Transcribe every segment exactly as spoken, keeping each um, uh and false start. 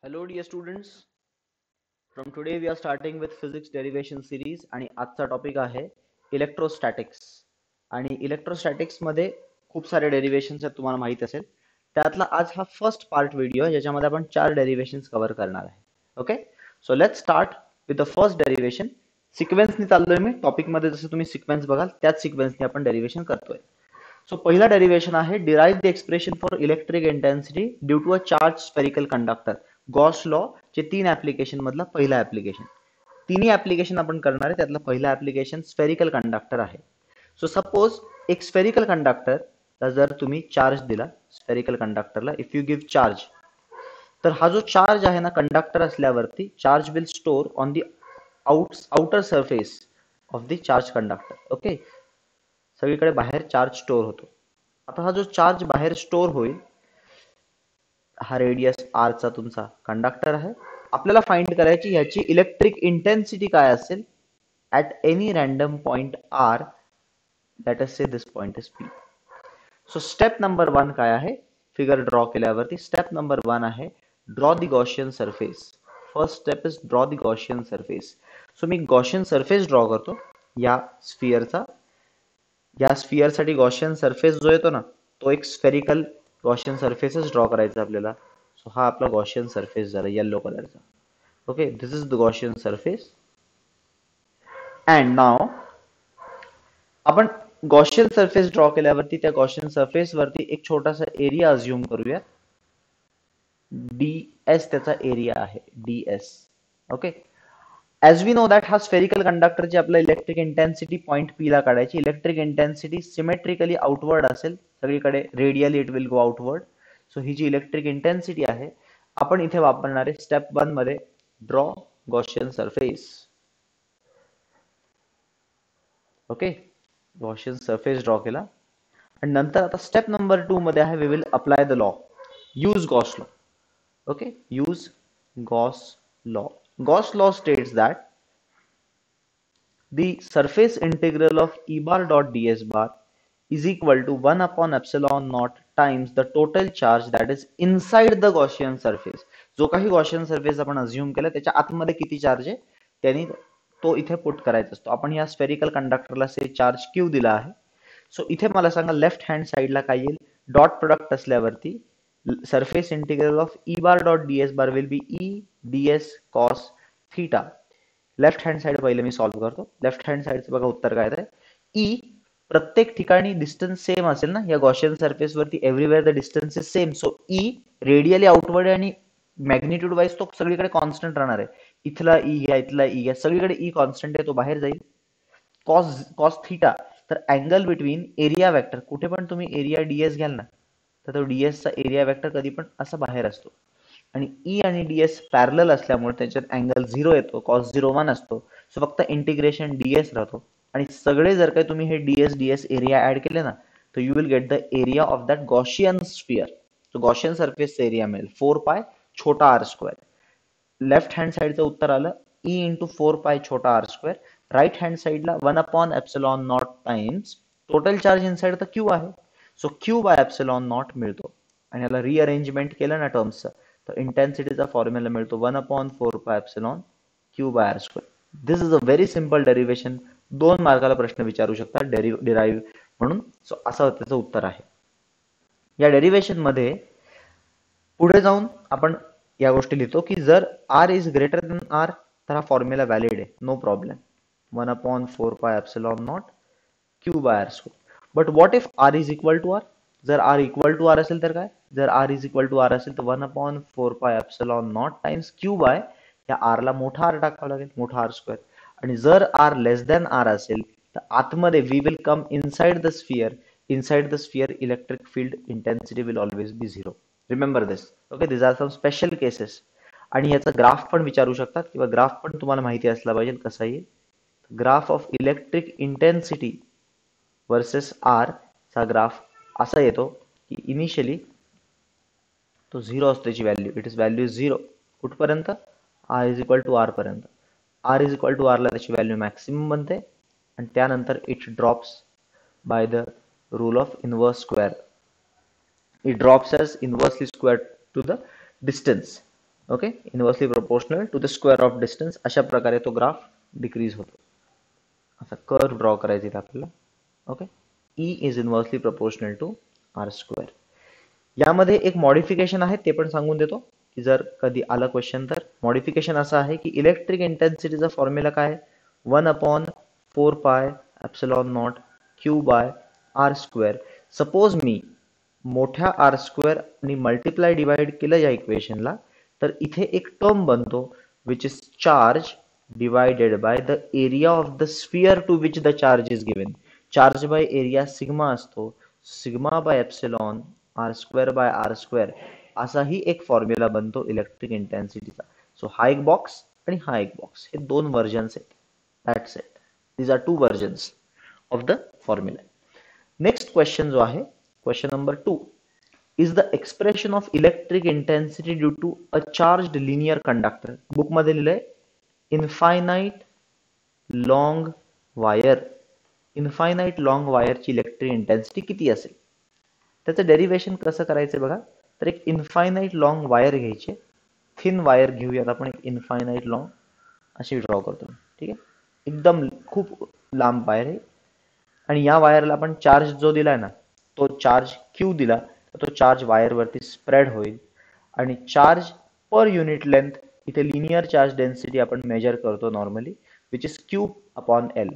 Hello dear students. From today we are starting with physics derivation series आणि आजचा topic आहे electrostatics. आणि electrostatics मध्ये खूप सारे डेरिव्हेशन्स आहेत, तुम्हाला माहित असेल. त्यातला आज हा फर्स्ट पार्ट व्हिडिओ आहे ज्याच्यामध्ये आपण चार डेरिव्हेशन्स कव्हर करणार आहे. Okay, so let's start with the first derivation. सिक्वेन्सनी चाललोय मी टॉपिक मध्ये, जसं तुम्ही सिक्वेन्स बघाल त्याच सिक्वेन्सनी आपण डेरिव्हेशन करतोय. सो पहिला डेरिव्हेशन आहे derive the expression for electric intensity due to a charge spherical conductor. Gauss law चे तीन ऍप्लिकेशन मधला पहिला ऍप्लिकेशन. तिन्ही ऍप्लिकेशन आपण करणार आहे, त्यातलं पहिला ऍप्लिकेशन स्फेरिकल कंडक्टर आहे. सो सपोज एक स्फेरिकल कंडक्टर जर तुम्ही चार्ज दिला स्फेरिकल कंडक्टरला, इफ यू गिव्ह चार्ज, तर हा जो चार्ज आहे ना कंडक्टर असल्यावरती, charge will store on the out outer surface of the charge conductor. Okay, सगळीकडे बाहेर चार्ज स्टोर होतो. आता हा जो चार्ज बाहेर स्टोर होईल, हा रेडियस आर चा तुमचा कंडक्टर आहे. आपल्याला फाइंड करायची ह्याची इलेक्ट्रिक इंटेन्सिटी काय असेल at any random point R, let us say this point is P. So step number one काय आहे, फिगर ड्रॉ केल्यावरती स्टेप नंबर वन आहे draw the Gaussian surface. First step is draw the Gaussian surface. So मी Gaussian surface draw करतो या स्फिअरचा. या sphere साठी Gaussian surface जो येतो ना, तो एक स्फेरिकल गॉशियन सरफेसच ड्रॉ करायचा आपल्याला. सो हा आपला गॉशियन सरफेस झाला येलो कलरचा. Okay, this is the Gaussian surface. And नाव आपण गॉशियन सरफेस ड्रॉ केल्यावरती त्या गॉशियन सरफेस वरती एक छोटासा एरिया अज्युम करूया. डी एस त्याचा एरिया आहे, D S. Okay, as we know that हा स्फेरिकल कंडक्टरची आपला इलेक्ट्रिक इंटेन्सिटी पॉइंट पी ला काढायची. इलेक्ट्रिक इंटेन्सिटी सिमेट्रिकली आउटवर्ड असेल सगळीकडे, radially it will go outward. So ही जी इलेक्ट्रिक इंटेन्सिटी आहे, आपण इथे वापरणार आहे स्टेप वन मध्ये draw Gaussian surface. Okay, Gaussian surface draw केला. आणि नंतर आता स्टेप नंबर टू मध्ये आहे we will apply the law, use Gauss law. Okay, use Gauss law. Gauss law states that the surface integral of E bar dot ds bar is equal to one upon epsilon naught times the total charge that is inside the Gaussian surface. जो काही Gaussian surface आपण assume केला त्याच्या आतमध्ये किती charge आहे त्यांनी तो इथे पुट करायचा असतो. आपण या स्फेरिकल कंडक्टरला से चार्ज क्यू दिला आहे. सो इथे मला सांगा लेफ्ट हँड साइडला काय येईल, डॉट प्रोडक्ट असल्यावरती surface integral of E bar dot D S bar will be E D S cos theta. Left hand side पहिले मी सॉल्व्ह करतो. लेफ्ट हँड साइडचं बघा उत्तर काय आहे. ई प्रत्येक ठिकाणी डिस्टन्स सेम असेल ना या गॉशियन सरफेस वरती, everywhere the distance is same. So E radially outward आणि मॅग्निट्यूड वाईज तो सगळीकडे कॉन्स्टंट राहणार आहे. इथला ई घ्या, इथला ई घ्या, सगळीकडे ई कॉन्स्टंट आहे, तो बाहेर जाईल. कॉस कॉस थीटा, तर अँगल बिटवीन एरिया वेक्टर, कुठे पण तुम्ही एरिया डीएस घ्याल ना, तर तो डीएस चा एरिया वेक्टर कधी पण असा बाहेर असतो. आणि ई आणि डीएस पॅरलल असल्यामुळे त्याच्यात अँगल झिरो येतो, कॉस झिरो वन असतो. सो फक्त इंटिग्रेशन डीएस राहतो. आणि सगळे जर काही तुम्ही हे डीएस डीएस एरिया ऍड केले ना, तर you will get the area of that Gaussian sphere. So Gaussian सरफेसचा एरिया मिळेल फोर पाय छोटा आर स्क्वेअर. लेफ्ट हँड साइडचं उत्तर आलं ई इंटू फोर पाय छोटा आर स्क्वेअर. राईट हँड साइडला one upon epsilon not times total charge inside तर Q आहे. So Q by epsilon nought मिळतो. आणि याला रिअरेंजमेंट केलं ना टर्म्सचं, तर इंटेन्सिटीचा फॉर्म्युला मिळतो one upon four pi epsilon Q by R square. This is a very simple derivation. दोन मार्काला प्रश्न विचारू शकतात डिराइव्ह म्हणून. सो असं त्याचं उत्तर आहे. या डेरिव्हेशन मध्ये पुढे जाऊन आपण या गोष्टी लिहितो की जर R is greater than R तर हा फॉर्म्युला व्हॅलिड आहे, no problem. One upon four pi epsilon not Q by R square. But what if R is equal to R? जर आर इक्वल टू आर असेल तर काय? जर R is equal to R असेल तर one upon four pi epsilon not times Q by या R ला मोठा आर टाकावा लागेल, मोठा आर स्क्वेअर. आणि जर आर लेस दॅन आर असेल तर आतमध्ये we will come inside the sphere. Inside the sphere electric field intensity will always be zero. Remember this. Okay, this are some special cases. आणि याचा ग्राफ पण विचारू शकतात किंवा ग्राफ पण तुम्हाला माहिती असला पाहिजे कसा येईल. Graph of electric intensity versus R चा ग्राफ असा येतो की इनिशियली तो झिरो असतो त्याची value. It is value zero कुठपर्यंत? R is equal to R पर्यंत. R is equal to R ला त्याची व्हॅल्यू मॅक्सिमम बनते आणि त्यानंतर it drops by the rule of inverse square. It drops as inversely square to the distance. Okay, inversely proportional to the square of distance, अशा प्रकारे तो graph decrease होतो. असा कर्व ड्रॉ करायचा आहे आपल्याला. Okay, E is inversely proportional to R square. यामध्ये एक मॉडिफिकेशन आहे, ते पण सांगून देतो की जर कधी आलं क्वेश्चन तर. मॉडिफिकेशन असं आहे की इलेक्ट्रिक इंटेन्सिटीचा फॉर्म्युला काय, one upon four pi epsilon not Q by R square. Suppose मी मोठ्या आर स्क्वेअर आणि मल्टिप्लाय डिवाइड केलं या इक्वेशनला, तर इथे एक टर्म बनतो which is charge divided by the area of the sphere to which the charge is given. Charge by area sigma असतो, sigma by epsilon R square by R square, असाही एक फॉर्म्युला बनतो इलेक्ट्रिक इंटेन्सिटीचा. सो हा एक box आणि हा एक box, हे दोन व्हर्जन्स आहेत. That's it. These are two versions of the formula. Next question जो आहे, question number two, is the expression of electric intensity due to a charged linear conductor. Book मध्ये लिहिलंय infinite long wire, infinite long वायरची electric intensity किती असेल. त्याचं derivation कसं करायचं बघा. तर एक इनफायनाइट लॉंग वायर घ्यायची, थिन वायर घेऊयात आपण, एक इनफायनाइट लॉंग अशी ड्रॉ करतो. ठीक आहे, एकदम खूप लांब वायर आहे आणि या वायरला आपण चार्ज जो दिलाय ना, तो चार्ज क्यू दिला, तो चार्ज वायरवरती स्प्रेड होईल आणि चार्ज पर युनिट लेंथ, इथे लिनियर चार्ज डेन्सिटी आपण मेजर करतो normally, which is Q upon L.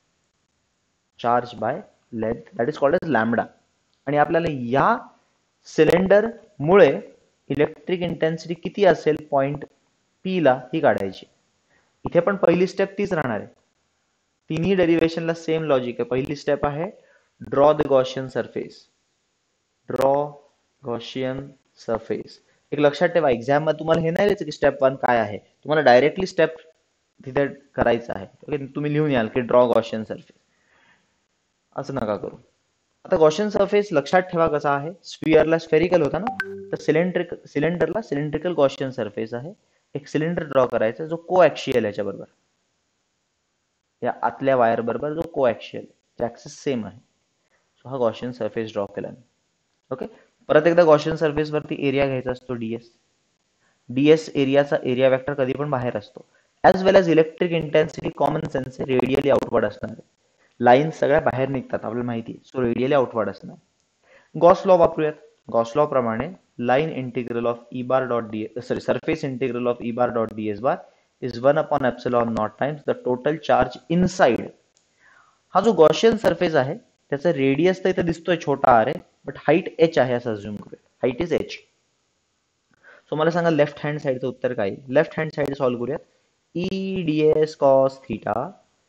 Charge by length that is called as lambda. आणि आपल्याला या सिलेंडर मुळे इलेक्ट्रिक इंटेन्सिटी किती असेल पॉइंट पी ला ही काढायची. इथे पण पहिली स्टेप तीच राहणार आहे. तिन्ही डेरिव्हेशनला सेम लॉजिक आहे. पहिली स्टेप आहे draw the Gaussian surface. Draw Gaussian surface. एक लक्षात ठेवा, एक्झाम मध्ये तुम्हाला हे नाही द्यायचं की स्टेप वन काय आहे, तुम्हाला डायरेक्टली स्टेप तिथे करायचं आहे. ओके, तुम्ही लिहून याल की ड्रॉ गॉशियन सरफेस, असं नका करू. आता गॉशियन सरफेस लक्षात ठेवा कसा आहे. स्फिअरला स्फेरिकल होता ना, तर सिलेंड्रिक सिलेंडरला सिलेंड्रिकल गॉशियन सरफेस आहे. एक सिलेंडर ड्रॉ करायचा जो को ऍक्सियल याच्या बरोबर, या आतल्या वायर बरोबर जो को ऍक्सियल, ऍक्सिस सेम आहे. सो हा गॉशियन सरफेस ड्रॉ केला. ओके, परत एकदा गॉशियन सरफेस वरती एरिया घ्यायचा असतो डीएस. डीएस एरियाचा एरिया वेक्टर कधी पण बाहेर असतो. As well as electric intensity common sense आहे, रेडियली आउटवर्ड असणार आहे. लाईन सगळ्या बाहेर निघतात आपल्याला माहिती, सो रेडियली आउटवर्ड असणार. गॉस लॉ वापरूयात. गॉस लॉ प्रमाणे line integral of E bar dot D sorry surface integral of E bar dot D S bar is one upon epsilon not times the total charge inside. हा जो Gaussian surface आहे त्याचा radius तर इथे दिसतोय छोटा R आहे, but height H आहे असं अज्युम करूया. Height is H. सो मला सांगा लेफ्ट हँड साइडचं उत्तर काय. लेफ्ट हँड साइड सॉल्व्ह करूयात. E D S cos theta,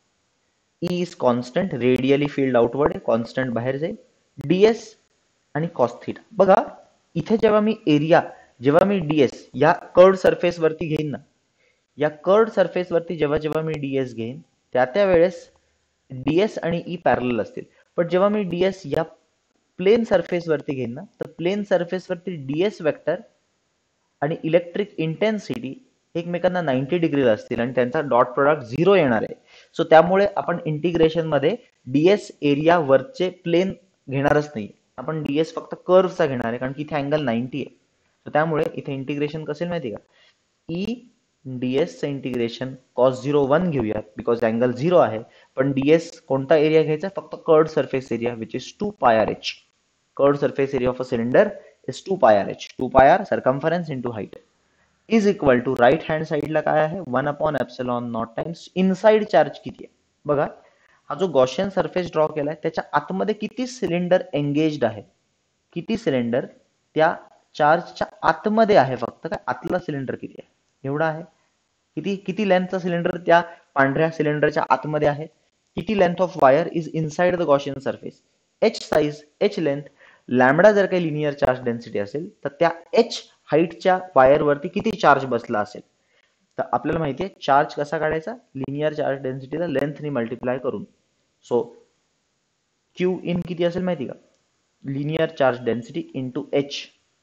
E is constant, radially field outward आहे, कॉन्स्टंट बाहेर जाईल, डीएस आणि कॉस थीटा. बघा इथे जेव्हा मी एरिया, जेव्हा मी डीएस या कर्ड सरफेस वरती घेईन ना, या कर्ड सरफेस वरती जेव्हा जेव्हा मी डीएस घेईन त्या त्या वेळेस डीएस आणि ई पॅरलल असतील. पण जेव्हा मी डीएस या प्लेन सरफेस वरती घेईन ना, तर प्लेन सरफेस वरती डीएस वेक्टर आणि इलेक्ट्रिक इंटेन्सिटी एकमेकांना नाईन्टी डिग्रीला असतील आणि त्यांचा डॉट प्रोडक्ट झिरो येणार आहे. सो त्यामुळे आपण इंटिग्रेशन मध्ये डीएस एरिया वरचे प्लेन घेणारच नाही, आपण डीएस फक्त कर्वचा घेणार आहे, कारण की इथे अँगल नाईन्टी आहे. सो त्यामुळे इथे इंटिग्रेशन कसेल माहिती का, ई डीएस चं इंटिग्रेशन कॉस झिरो वन घेऊयात बिकॉज अँगल झिरो आहे. पण डीएस कोणता एरिया घ्यायचा, फक्त curved surface area which is two pi R H. Curved surface area of a cylinder is two pi R H. Two pi R circumference into height is equal to right hand साइडला काय आहे, one upon epsilon not times inside charge किती आहे. बघा हा जो Gaussian surface draw केलाय त्याच्या आतमध्ये किती सिलेंडर एंगेज्ड आहे, किती सिलेंडर त्या चार्जच्या आतमध्ये आहे, फक्त काय आतला सिलेंडर किती आहे एवढा आहे. किती किती लेंथचा सिलेंडर त्या पांढऱ्या सिलेंडरच्या आतमध्ये आहे, किती length of wire is inside the Gaussian surface, H size, H length. Lambda जर काही लिनियर चार्ज डेन्सिटी असेल तर त्या एच हाईटच्या वायरवरती किती चार्ज बसला असेल. तर आपल्याला माहिती आहे चार्ज कसा काढायचा, लिनियर चार्ज डेन्सिटीला लेंथनी मल्टिप्लाय करून. सो क्यू इन किती असेल माहिती का, linear charge density into H,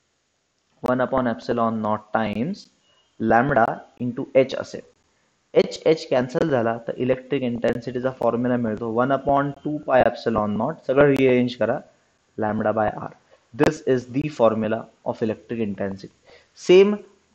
one upon epsilon not times lambda into H असेल. एच एच कॅन्सल झाला तर इलेक्ट्रिक इंटेन्सिटीचा फॉर्म्युला मिळतो one upon two pi epsilon naught, सगळं रिअरेंज करा, lambda by R. This is the formula of electric intensity. Same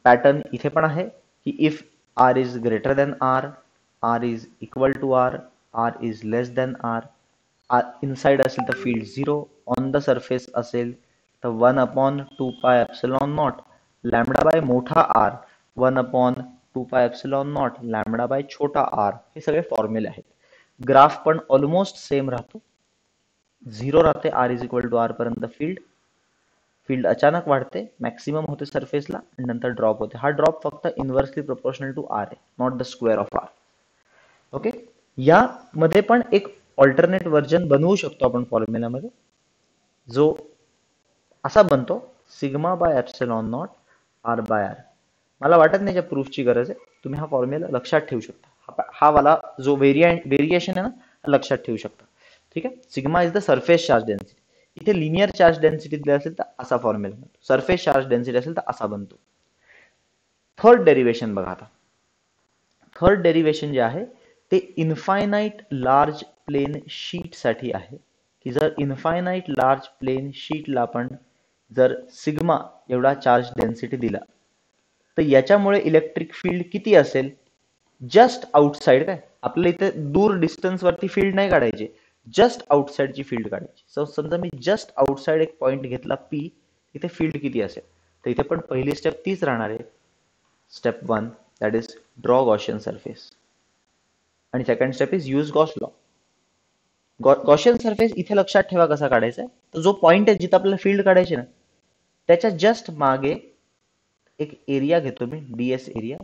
pattern इथे पण आहे की if R is greater than R, R is equal to R, R is less than R, inside असेल तर field zero, on the surface असेल तर one upon two pi epsilon naught lambda by मोठा R, one upon two pi epsilon naught lambda by छोटा R, हे सगळे फॉर्म्युले आहेत. ग्राफ पण ऑलमोस्ट सेम राहतो, झिरो राहते R is equal to R पर्यंत फील्ड, फील्ड अचानक वाढते, मॅक्सिमम होते सरफेसला आणि नंतर ड्रॉप होते. हा ड्रॉप फक्त इन्व्हर्सली प्रोपोर्शनल टू आर आहे, not the square of R. Okay, यामध्ये पण एक ऑल्टरनेट व्हर्जन बनवू शकतो आपण फॉर्म्युलामध्ये, जो असा बनतो sigma by epsilon naught R by R. मला वाटत नाही त्या प्रूफची गरज आहे, तुम्ही हा फॉर्म्युला लक्षात ठेवू शकता. हा, हा वाला जो व्हेरियंट व्हेरिएशन आहे ना लक्षात ठेवू शकता. ठीक आहे, sigma is the surface charge density. इथे लिनियर चार्ज डेन्सिटी दिली असेल तर असा फॉर्म्युला बनतो, सरफेस चार्ज डेन्सिटी असेल तर असा बनतो. थर्ड डेरिवेशन बघा आता. थर्ड डेरिवेशन जे आहे ते इन्फायनाइट लार्ज प्लेन शीट साठी आहे, की जर इन्फायनाइट लार्ज प्लेन शीटला आपण जर सिग्मा एवढा चार्ज डेन्सिटी दिला तर याच्यामुळे इलेक्ट्रिक फील्ड किती असेल, जस्ट आउटसाइड, काय आपल्याला इथे दूर डिस्टन्स वरती फील्ड नाही काढायचे, जस्ट आउटसाइडची फील्ड काढायची. सो समजा मी जस्ट आउटसाइड एक पॉइंट घेतला पी, इथे फील्ड किती असेल, तर इथे पण पहिली स्टेप तीच राहणार आहे, step one, that is draw Gaussian surface, आणि second step is use Gauss law. Gaussian surface इथे लक्षात ठेवा कसा काढायचा आहे, तर जो पॉइंट आहे जिथे आपल्याला फील्ड काढायची ना त्याच्या जस्ट मागे एक एरिया घेतो मी, डीएस एरिया,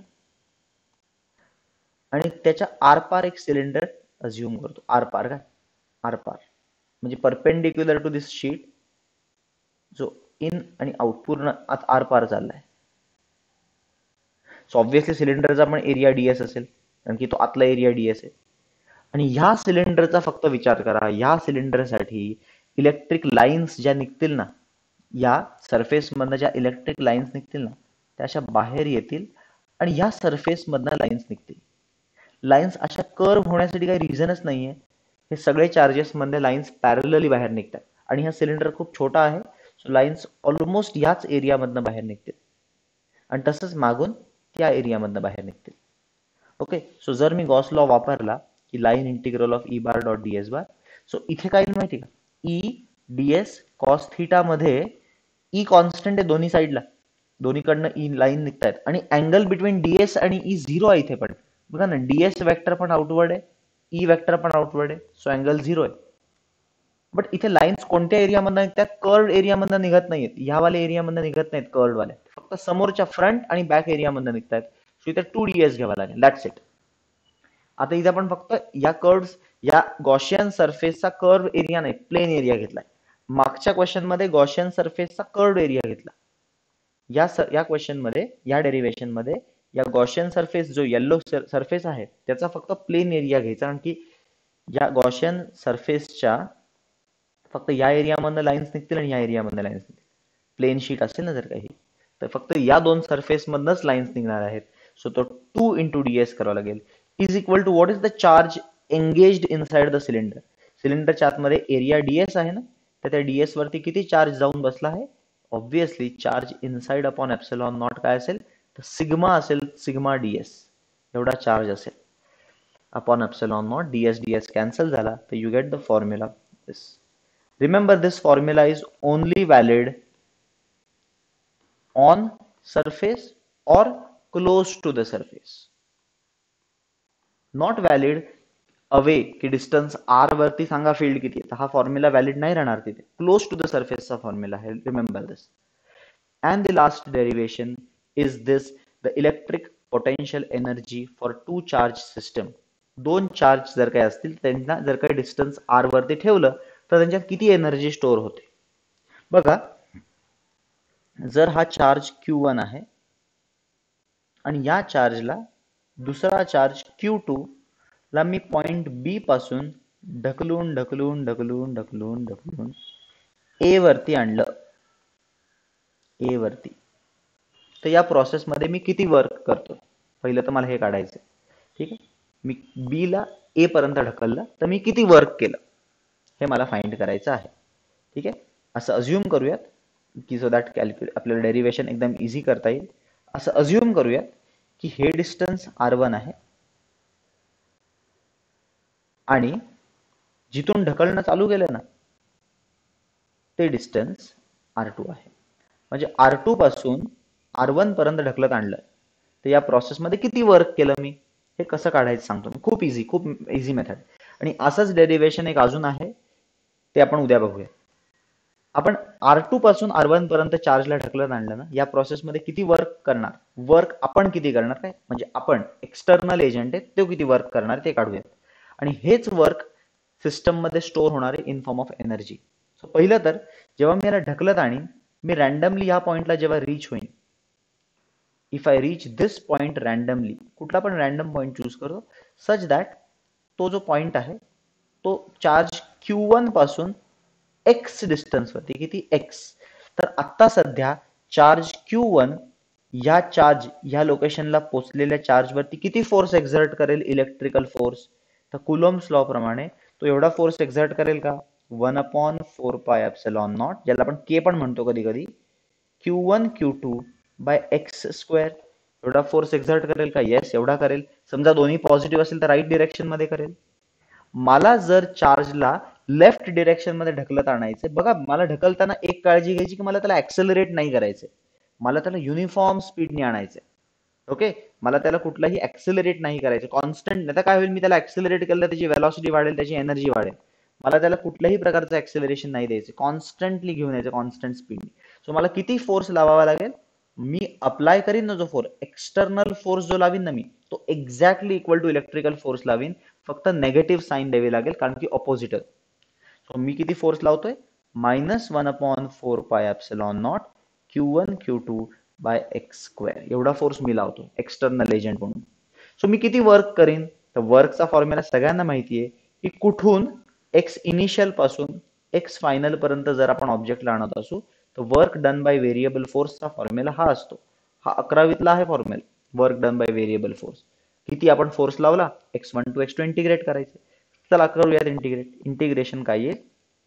आणि त्याच्या आरपार एक सिलेंडर अज्युम करतो, आरपार, काय आरपार म्हणजे परपेंडिक्युलर टू दिस शीट, जो इन आणि आउट पूर्ण आरपार चाललाय. सो ऑब्व्हियसली सिलेंडरचा पण एरिया डीएस असेल, कारण की तो आतला एरिया डीएस आहे. आणि ह्या सिलेंडरचा फक्त विचार करा, ह्या सिलेंडरसाठी इलेक्ट्रिक लाईन्स ज्या निघतील ना, या सरफेस मधनं ज्या इलेक्ट्रिक लाईन्स निघतील ना त्या अशा बाहेर येतील आणि ह्या सरफेस मधनं लाईन्स निघतील. लाईन्स अशा कर्व होण्यासाठी काही रिझनच नाहीये, हे सगळे चार्जेस मधले लाईन्स पॅरलली बाहेर निघतात आणि हा सिलेंडर खूप छोटा आहे, सो लाईन्स ऑलमोस्ट याच एरियामधनं बाहेर निघतील आणि तसंच मागून त्या एरियामधनं बाहेर निघतील. ओके, सो जर मी गॉस लॉ वापरला की line integral of E bar dot DS bar, so इथे काय माहिती का, ई डीएस कॉस थिटा मध्ये ई कॉन्स्टंट आहे दोन्ही साईडला, दोन्हीकडनं ई लाईन निघतायत आणि अँगल बिटवीन डीएस आणि ई झिरो आहे इथे पण. बघा ना, डीएस वेक्टर पण आउटवर्ड आहे, ई वेक्टर पण आउटवर्ड आहे, सो अँगल झिरो आहे. बट इथे लाईन्स कोणत्या एरियामधनं निघतात, कर्ड एरियामधनं निघत नाहीत, ह्यावाल्या एरियामधनं निघत नाहीत कर्ड वाले, फक्त समोरच्या फ्रंट आणि बॅक एरियामधनं निघतात. सो इथे टू डीएस घ्यावा लागेल, दॅट्स इट. आता इथे आपण फक्त या कर्व्स, या गॉशियन सरफेसचा कर्व एरिया नाही, प्लेन एरिया घेतलाय. मागच्या क्वेश्चन मध्ये गॉशियन सरफेसचा कर्व एरिया घेतला. या या क्वेश्चन मध्ये, या डेरिवेशन मध्ये या गॉशियन सरफेस जो येलो सरफेस आहे त्याचा फक्त प्लेन एरिया घ्यायचा, कारण की या गॉशियन सरफेसच्या फक्त या एरियामधनं लाईन्स निघतील आणि या एरियामधनं लाईन्स निघतील. प्लेन शीट असेल ना जर काही, तर फक्त या दोन सरफेस मधनच लाईन्स निघणार आहेत. सो तो टू इंटू डीएस करावा लागेल, is equal to what is the charge engaged inside the cylinder. सिलेंडरच्या आतमध्ये एरिया डीएस आहे ना, तर त्या डीएस वरती किती चार्ज जाऊन बसला आहे, obviously charge inside upon epsilon naught काय असेल, तर सिग्मा असेल, सिग्मा डीएस एवढा चार्ज असेल upon epsilon naught. DS DS cancel झाला तर you get the formula this. Remember this formula is only valid on surface or close to the surface, not valid away की distance R वरती सांगा field किती, तर हा formula valid नाही राहणार तिथे. क्लोज टू द सरफेसचा फॉर्म्युला आहे, remember this. And the last derivation is this, the electric potential energy for two charge system. दोन चार्ज जर काही असतील त्यांना जर काही डिस्टन्स आर वरती ठेवलं तर त्यांच्यात किती एनर्जी स्टोअर होते. बघा, जर हा चार्ज क्यू वन आहे आणि या चार्जला दुसरा चार्ज क्यू टू ला मी पॉइंट बी पासून ढकलून ढकलून ढकलून ढकलून ढकलून ए वरती आणलं, ए वरती, तर या प्रोसेस मध्ये मी किती वर्क करतो, पहिलं तर मला हे काढायचं. ठीक आहे, मी बी ला ए पर्यंत ढकललं तर मी किती वर्क केलं हे मला फाइंड करायचं आहे. ठीक आहे, असं अज्युम करूयात की सो दॅट कॅल्क्युलेट आपल्याला डेरिवेशन एकदम इझी करता येईल. असं अज्युम करूया की हे डिस्टन्स आर वन आहे आणि जिथून ढकलणं चालू केलं ना ते डिस्टन्स आर टू आहे. म्हणजे आर टू पासून आर वन पर्यंत ढकलत आणलं तर या प्रोसेसमध्ये किती वर्क केलं मी हे कसं काढायचं सांगतो मी. खूप इझी, खूप इझी मेथड. आणि असंच डेरिव्हेशन एक अजून आहे, ते आपण उद्या बघूया. आपण आर टू पासून आर वन पर्यंत चार्जला ढकलत आणलं ना, या प्रोसेसमध्ये किती वर्क करणार, वर्क आपण किती करणार, काय म्हणजे आपण एक्सटर्नल एजंट आहे तो किती वर्क करणार ते काढूयात. आणि हेच वर्क सिस्टम मध्ये स्टोअर होणार आहे in form of energy. So पहिलं तर जेव्हा मी याला ढकलत आणीन, मी रॅन्डमली या पॉइंटला जेव्हा रीच होईन, if I reach this point randomly, कुठला पण रॅन्डम पॉइंट चूज करतो सच दॅट तो जो पॉइंट आहे तो चार्ज क्यू वन पासून एक्स डिस्टन्स वरती, किती एक्स, तर आता सध्या चार्ज क्यू वन या चार्ज या लोकेशनला पोहोचलेल्या चार्ज वरती किती फोर्स एक्झर्ट करेल, इलेक्ट्रिकल फोर्स, तर कुलोम्स लॉ प्रमाणे तो एवढा फोर्स एक्झर्ट करेल का, one upon four pi epsilon naught, ज्याला आपण के पण म्हणतो कधी कधी, Q one Q two by X square. एवढा फोर्स एक्झर्ट करेल का, येस एवढा करेल. समजा दोन्ही पॉझिटिव्ह असेल तर राईट डिरेक्शन मध्ये करेल. मला जर चार्जला लेफ्ट डिरेक्शन मध्ये ढकलत आणायचं, बघा मला ढकलताना एक काळजी घ्यायची की मला त्याला ऍक्सेलरेट नाही करायचंय, मला त्याला युनिफॉर्म स्पीडने आणायचंय. ओके, मला त्याला कुठलाही ऍक्सेलरेट नाही करायचं, कॉन्स्टंट. आता काय होईल, मी त्याला ऍक्सेलरेट केलं त्याची व्हेलॉसिटी वाढेल, त्याची एनर्जी वाढेल. मला त्याला कुठल्याही प्रकारचं ऍक्सेलरेशन नाही द्यायचं, कॉन्स्टंटली घेऊन यायचं, कॉन्स्टंट स्पीड. सो मला किती फोर्स लावावा लागेल, मी अप्लाय करीन ना जो फोर्स, एक्सटर्नल फोर्स जो लावीन ना मी, तो exactly equal to electrical force लावीन, फक्त नेगेटिव्ह साईन द्यावी लागेल कारण की ऑपोजिट आहे. सो मी किती फोर्स लावतोय, minus one upon four pi epsilon not Q one Q two by X square, एवढा फोर्स मी लावतो एक्सटर्नल एजंट म्हणून. सो मी किती वर्क करीन, तर वर्कचा फॉर्म्युला सगळ्यांना माहिती आहे की कुठून एक्स इनिशियल पासून एक्स फायनल पर्यंत जर आपण ऑब्जेक्टला आणत असू तर वर्क डन बाय व्हेरिएबल फोर्सचा फॉर्म्युला हा असतो. हा अकरावीतला आहे formula, work done by variable force. किती आपण फोर्स लावला, X one to X two integrate करायचे. चला करूयात इंटिग्रेट. इंटिग्रेशन काय येईल,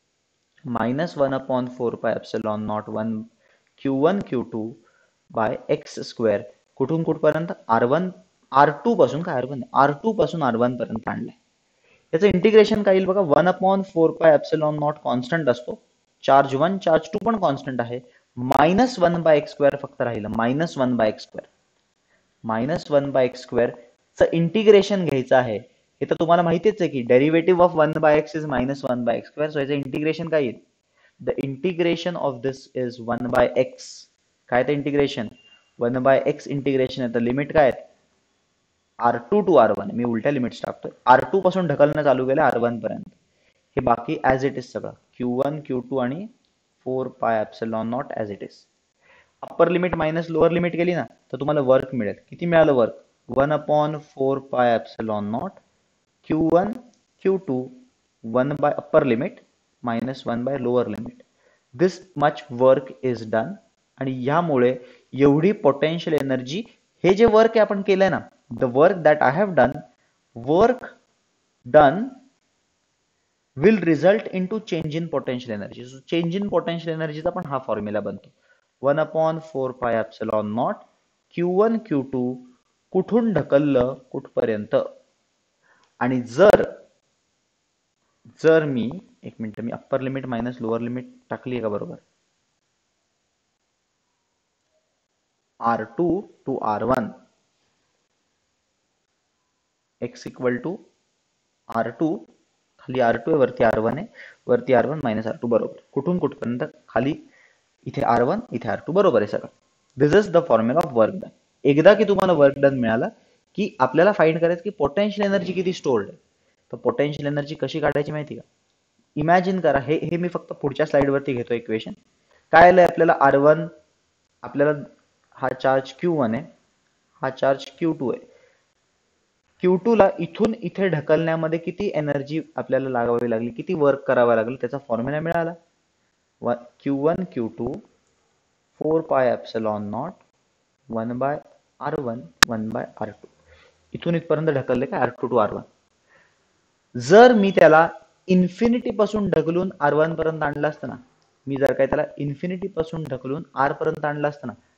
minus one upon four pi epsilon naught one Q one Q two by X square, कुठून कुठपर्यंत, आर वन आर टू पासून, काय आर वन आर टू पासून आर वन पर्यंत आणलंय. याचं इंटिग्रेशन काय येईल बघा, one upon four pi epsilon naught constant असतो, चार्ज वन चार्ज टू पण कॉन्स्टंट आहे, minus one by X square फक्त राहिलं, minus one by X square. Minus one by X square च इंटिग्रेशन घ्यायचं आहे. हे तर तुम्हाला माहितीच आहे की derivative of one by X is minus one by X square. So याचं इंटिग्रेशन काय येईल, the integration of this is one by X. काय ते integration, one by X integration आहे, तर लिमिट काय आहेत, R two to R one, मी उलट्या लिमिट्स टाकतोय, आर टू पासून ढकलणं चालू केलं आर वन पर्यंत. हे बाकी ऍज इट इज सगळं, क्यू वन क्यू टू आणि four pi epsilon naught as it is. Upper limit minus lower limit केली ना तर तुम्हाला वर्क मिळेल. किती मिळालं work, one upon four pi epsilon not Q one Q two, one by upper limit minus one by lower limit. This much work is done. आणि यामुळे एवढी पोटेन्शियल एनर्जी, हे जे वर्क आपण केलंय ना, the work that I have done, work done will result into change in potential energy. So change in potential energy चा पण हा फॉर्म्युला बनतो, one upon four pi epsilon not Q one Q two, कुठून ढकललं कुठपर्यंत. आणि जर जर मी एक मिनिट, मी upper limit minus lower limit टाकली का बरोबर, r two to R one x equal to r two, खाली आर टू आहे वरती आर वन आहे, वरती r one minus r two, बरोबर. कुठून कुठपर्यंत, खाली इथे आर वन इथे आर टू, बरोबर आहे सगळं. दिस is the formula of work done. एकदा की तुम्हाला वर्क डन मिळाला की आपल्याला फाइंड करायचं की पोटेन्शियल एनर्जी किती स्टोर्ड आहे. तर पोटेन्शियल एनर्जी कशी काढायची माहिती का, इमॅजिन करा, हे हे मी फक्त पुढच्या स्लाइड वरती घेतो इक्वेशन. काय आलंय आपल्याला, आर वन, आपल्याला हा चार्ज क्यू वन आहे, हा चार्ज क्यू टू आहे. क्यू टू ला इथून इथे ढकलण्यामध्ये किती एनर्जी आपल्याला लागावी लागली, किती वर्क करावा लागेल, त्याचा फॉर्म्युला मिळाला, q one Q two four pi epsilon naught one by r one one by r two. इथून इथपर्यंत ढकलले का r two to R one. जर मी त्याला इन्फिनिटी पासून ढकलून आर वन पर्यंत आणलं असतं ना, मी जर काय त्याला इन्फिनिटी पासून ढकलून आर पर्यंत आणलं असतं ना,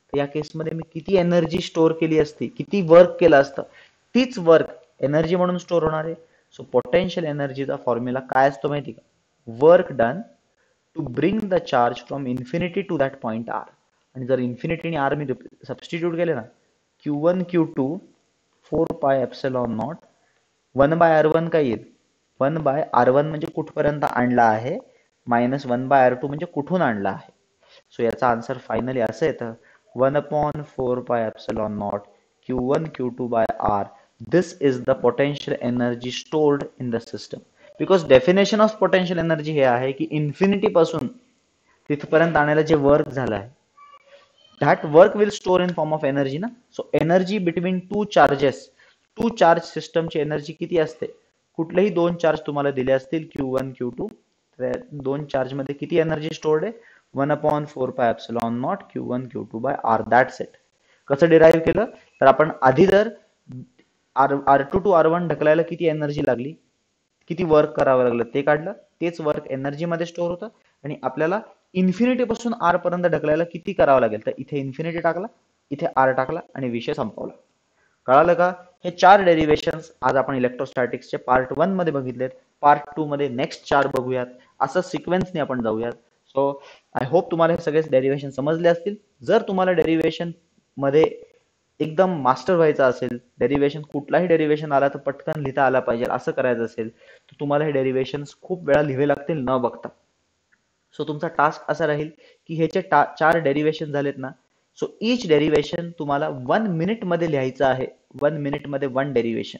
तर या केसमध्ये मी किती एनर्जी स्टोअर केली असती, किती वर्क केलं असतं, तीच वर्क एनर्जी म्हणून स्टोअर होणार आहे. सो पोटेन्शियल एनर्जीचा फॉर्म्युला काय असतो माहिती का? Work done to bring the charge from infinity to that point r. आणि जर इन्फिनिटी आणि आर मी सबस्टिट्यूट केले ना, q one Q two four pi epsilon naught one by r one काय येईल? वन बाय आर वन म्हणजे कुठपर्यंत आणला आहे, minus one by r two म्हणजे कुठून आणला आहे. सो याचा आन्सर फायनली असं येतं one upon four pi epsilon not Q one Q two by R. This is the potential energy stored in the system. Because definition of potential energy हे आहे की इन्फिनिटी पासून तिथपर्यंत आणायला जे वर्क झालं आहे, that work will store in form of energy ना. So energy between two charges, two charge सिस्टमची एनर्जी किती असते? कुठलेही दोन चार्ज तुम्हाला दिले असतील क्यू वन क्यू टू, दोन चार्ज मध्ये किती एनर्जी स्टोर्ड आहे? One upon four pi epsilon not Q one Q two by r. That's it. कसं डिराईव्ह केलं? तर आपण आधी जर r r two to R one ढकलायला किती एनर्जी लागली, किती वर्क करावं लागलं ते काढलं, तेच वर्क एनर्जी मध्ये स्टोअर होतं. आणि आपल्याला इन्फिनिटी पासून आर पर्यंत ढकलायला किती करावं लागेल, तर इथे इन्फिनिटी टाकला, इथे आर टाकला आणि विषय संपवला. कळालं का? हे चार डेरिव्हेशन्स आज आपण इलेक्ट्रोस्टॅटिक्सचे पार्ट वन मध्ये बघितलेत. पार्ट टू मध्ये नेक्स्ट चार बघूयात. असं सिक्वेन्सने आपण जाऊयात. सो आय होप तुम्हाला हे सगळे डेरिव्हेशन समजले असतील. जर तुम्हाला डेरिव्हेशन मध्ये एकदम मास्टर व्हायचं असेल, डेरिव्हेशन कुठलाही डेरिव्हेशन आला तर पटकन लिहिता आला पाहिजे असं करायचं असेल, तर तुम्हाला हे डेरिव्हेशन खूप वेळा लिहावे लागतील न बघता. सो तुमचा टास्क असा राहील की हे जे चार डेरिव्हेशन झालेत ना, सो इच डेरिव्हेशन तुम्हाला वन मिनिट मध्ये लिहायचं आहे. वन मिनिट मध्ये वन डेरिव्हेशन.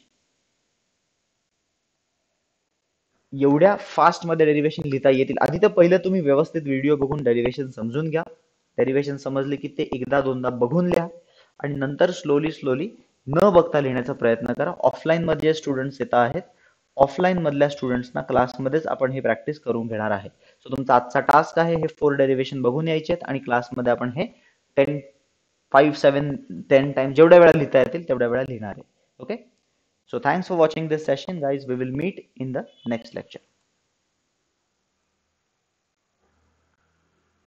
एवढ्या फास्ट मध्ये डेरिव्हेशन लिहिता येतील. आधी तर पहिलं तुम्ही व्यवस्थित व्हिडिओ बघून डेरिव्हेशन समजून घ्या. डेरिव्हेशन समजले की ते एकदा दोनदा बघून लिहा आणि नंतर स्लोली स्लोली न बघता लिहिण्याचा प्रयत्न करा. ऑफलाईन मध्ये स्टुडंट्स येत आहेत, ऑफलाईन मधल्या स्टुडंट्सना क्लासमध्येच आपण ही प्रॅक्टिस करून घेणार आहे. सो तुमचा आजचा टास्क आहे हे फोर डेरिव्हेशन बघून यायचे आहेत आणि क्लासमध्ये आपण हे ten five seven ten time जेवढ्या वेळा लिहिता येतील तेवढ्या वेळा लिहिणार आहे. Okay. So thanks for watching this session, guys. We will meet in the next lecture.